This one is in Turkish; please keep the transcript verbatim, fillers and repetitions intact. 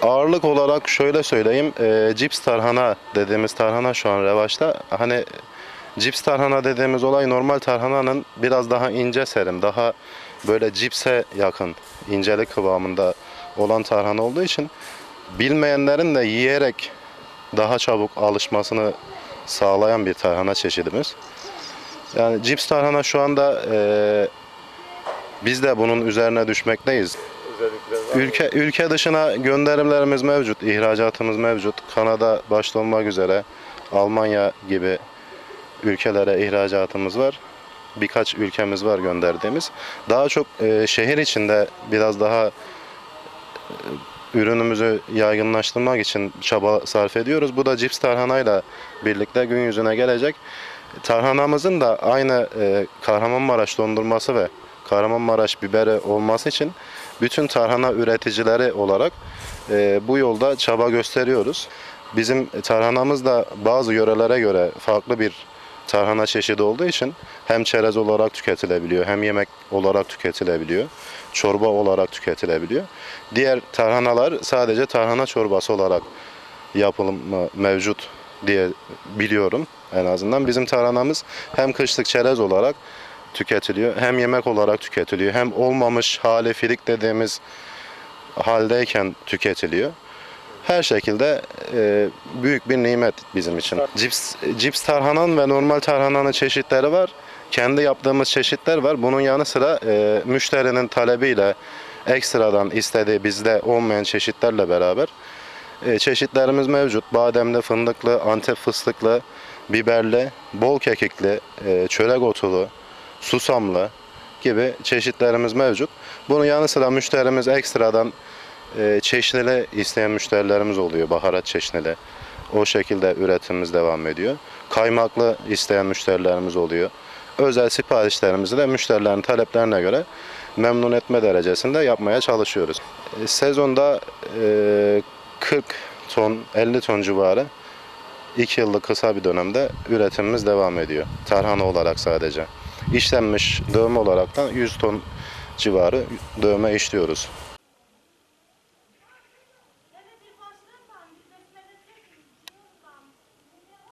Ağırlık olarak şöyle söyleyeyim, e, cips tarhana dediğimiz tarhana şu an revaçta. Hani cips tarhana dediğimiz olay normal tarhananın biraz daha ince serim, daha böyle cipse yakın incelik kıvamında olan tarhana olduğu için bilmeyenlerin de yiyerek daha çabuk alışmasını sağlayan bir tarhana çeşidimiz. Yani cips tarhana şu anda e, biz de bunun üzerine düşmekteyiz. Ülke ülke dışına gönderimlerimiz mevcut, ihracatımız mevcut. Kanada başta olmak üzere Almanya gibi ülkelere ihracatımız var. Birkaç ülkemiz var gönderdiğimiz. Daha çok e, şehir içinde biraz daha e, ürünümüzü yaygınlaştırmak için çaba sarf ediyoruz. Bu da cips tarhanayla birlikte gün yüzüne gelecek. Tarhanamızın da aynı e, Kahramanmaraş dondurması ve Kahramanmaraş biberi olması için bütün tarhana üreticileri olarak e, bu yolda çaba gösteriyoruz. Bizim tarhanamız da bazı yörelere göre farklı bir tarhana çeşidi olduğu için hem çerez olarak tüketilebiliyor, hem yemek olarak tüketilebiliyor, çorba olarak tüketilebiliyor. Diğer tarhanalar sadece tarhana çorbası olarak yapılımı mevcut diye biliyorum en azından. Bizim tarhanamız hem kışlık çerez olarak tüketiliyor, hem yemek olarak tüketiliyor, hem olmamış hali filik dediğimiz haldeyken tüketiliyor. Her şekilde e, büyük bir nimet bizim için. Cips, cips tarhanan ve normal tarhananın çeşitleri var. Kendi yaptığımız çeşitler var. Bunun yanı sıra e, müşterinin talebiyle ekstradan istediği bizde olmayan çeşitlerle beraber e, çeşitlerimiz mevcut. Bademli, fındıklı, Antep fıstıklı, biberli, bol kekikli, e, çörek otulu, susamlı gibi çeşitlerimiz mevcut. Bunun yanı sıra müşterimiz ekstradan e, çeşnili isteyen müşterilerimiz oluyor, baharat çeşnili. O şekilde üretimimiz devam ediyor. Kaymaklı isteyen müşterilerimiz oluyor. Özel siparişlerimizi de müşterilerin taleplerine göre memnun etme derecesinde yapmaya çalışıyoruz. E, sezonda e, kırk ton, elli ton civarı iki yıllık kısa bir dönemde üretimimiz devam ediyor. Tarhana olarak sadece. İşlenmiş dövme olarak da yüz ton civarı dövme işliyoruz.